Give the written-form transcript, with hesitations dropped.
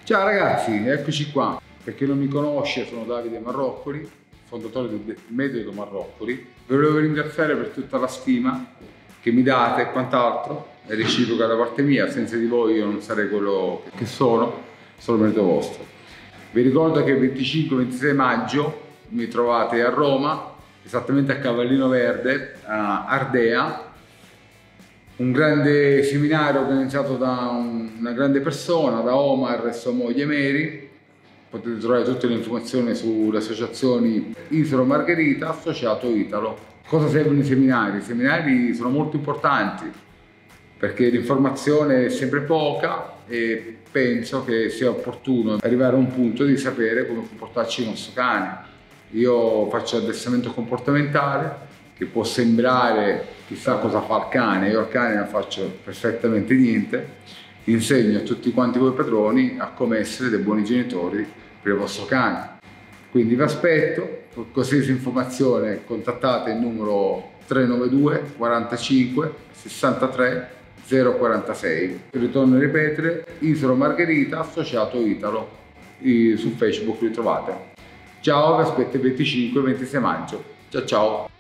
Ciao ragazzi, eccoci qua. Per chi non mi conosce, sono Davide Marroccoli, fondatore del metodo Marroccoli. Vi volevo ringraziare per tutta la stima che mi date e quant'altro, è reciproca da parte mia, senza di voi io non sarei quello che sono, solo merito vostro. Vi ricordo che il 25-26 maggio mi trovate a Roma, esattamente a Cavallino Verde, a Ardea, un grande seminario organizzato da una grande persona, da Omar e sua moglie Mary. Potete trovare tutte le informazioni sulle associazioni Isolo Margherita, Associato Italo. Cosa servono i seminari? I seminari sono molto importanti perché l'informazione è sempre poca e penso che sia opportuno arrivare a un punto di sapere come comportarci il nostro cane. Io faccio addestramento comportamentale, che può sembrare chissà cosa fa il cane, io al cane non faccio perfettamente niente, insegno a tutti quanti voi padroni a come essere dei buoni genitori per il vostro cane. Quindi vi aspetto, per qualsiasi informazione contattate il numero 392 45 63 046. Ritorno a ripetere, Isolo Margherita, Associato Italo, su Facebook li trovate. Ciao, vi aspetto il 25-26 maggio. Ciao ciao!